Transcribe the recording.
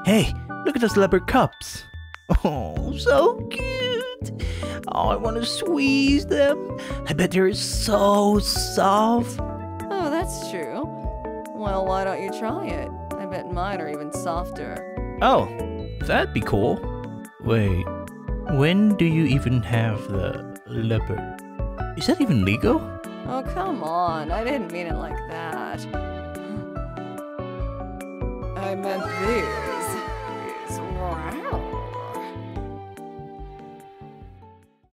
Hey, look at those leopard cups. Oh, so cute. Oh, I want to squeeze them. I bet they're so soft. Oh, that's true. Well, why don't you try it? I bet mine are even softer. Oh, that'd be cool. Wait, when do you even have the leopard? Is that even legal? Oh, come on. I didn't mean it like that. I meant this.